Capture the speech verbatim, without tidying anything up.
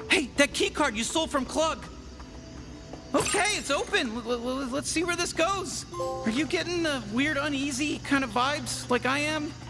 Hey, that key card you stole from Klug. Okay, it's open. L l let's see where this goes. Are you getting the weird, uneasy kind of vibes like I am?